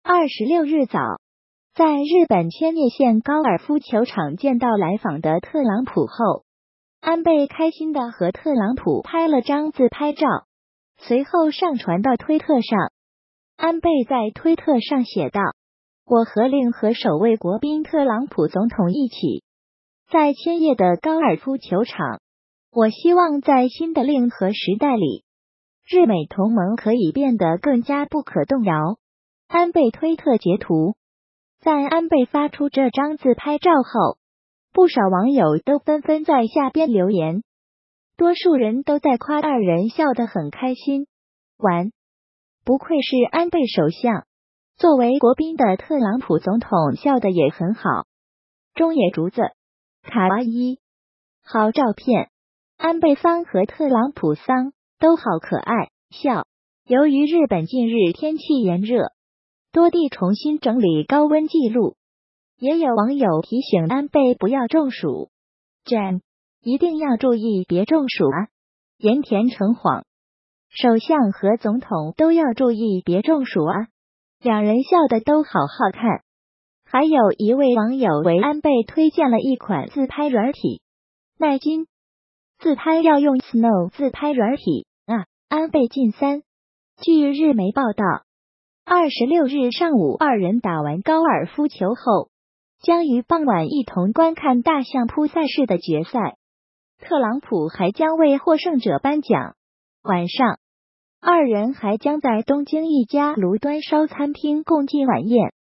26日早，在日本千叶县高尔夫球场见到来访的特朗普后，安倍开心地和特朗普拍了张自拍照，随后上传到推特上。安倍在推特上写道：“我和令和首位国宾特朗普总统一起在千叶的高尔夫球场。我希望在新的令和时代里，日美同盟可以变得更加不可动摇。”安倍推特截图。在安倍发出这张自拍照后，不少网友都纷纷在下边留言，多数人都在夸二人笑得很开心。完，不愧是安倍首相，作为国宾的特朗普总统笑得也很好。中野竹子，卡哇伊，好照片。安倍桑和特朗普桑都好可爱，笑。由于日本近日天气炎热，多地重新整理高温记录，也有网友提醒安倍不要中暑。Jam， 一定要注意别中暑啊！盐田诚晃，首相和总统都要注意别中暑啊！两人笑得都好好看。还有一位网友为安倍推荐了一款自拍软体，耐金自拍要用 Snow 自拍软体啊！安倍晋三。据日媒报道，26日上午二人打完高尔夫球后，将于傍晚一同观看大相扑赛事的决赛。特朗普还将为获胜者颁奖。晚上，二人还将在东京一家炉端烧餐厅共进晚宴。